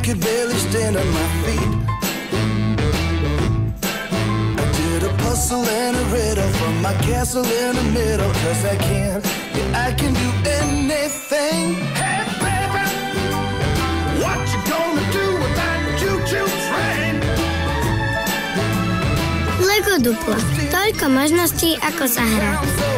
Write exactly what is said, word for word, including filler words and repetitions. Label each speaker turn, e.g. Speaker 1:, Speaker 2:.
Speaker 1: could barely stand on my feet. I did a puzzle and a riddle from my castle in the middle. Cause I can, yeah, I can do anything. Hey baby, what you gonna do with that choo-choo train?
Speaker 2: Lego Duplo. Toľko možností, ako sa hrá.